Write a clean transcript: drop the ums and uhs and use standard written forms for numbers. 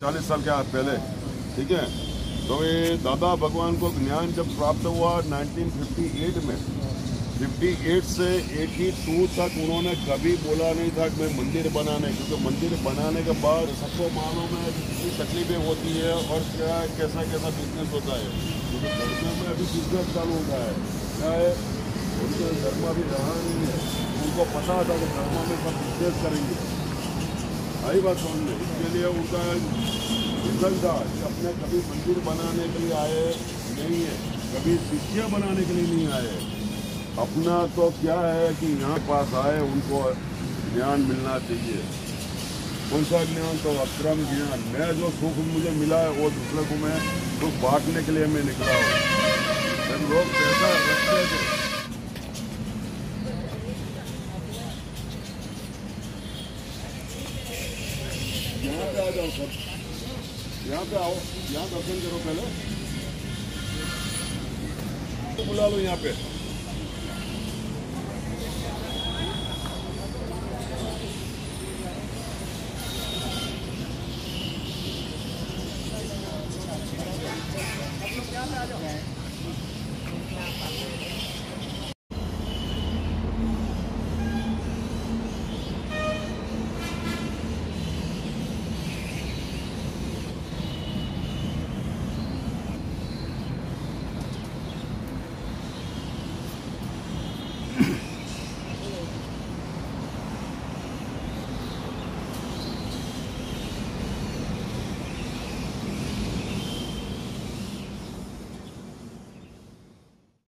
40 साल के पहले, ठीक है। तो ये दादा भगवान को ज्ञान जब प्राप्त हुआ 1958 में, 58 से 82 तक उन्होंने कभी बोला नहीं था कि मैं मंदिर बनाने, क्योंकि मंदिर बनाने के बाद सबको मालूम है कितनी तकलीफें होती है और क्या कैसा कैसा बिजनेस होता है। क्योंकि धर्म में अभी बिजनेस चालू होता है, क्या है, उनके धर्म अभी रहा नहीं है। उनको पता था कि धर्म में सब बिजनेस करेंगे, आई बात समझ में। इसके लिए उनका रीजन था कि अपने कभी मंदिर बनाने के लिए आए नहीं है, कभी शिष्य बनाने के लिए नहीं आए। अपना तो क्या है कि यहाँ पास आए, उनको ज्ञान मिलना चाहिए। कौन सा ज्ञान? तो अक्रम ज्ञान। मैं जो सुख मुझे मिला है वो दूसरे को मैं सुख बांटने के लिए मैं निकला हूँ। जब लोग पैसा रखते थे, यहाँ पे आ जाओ सब, यहाँ पे आओ, यहाँ दर्शन करो, पहले बुला लो यहाँ पे।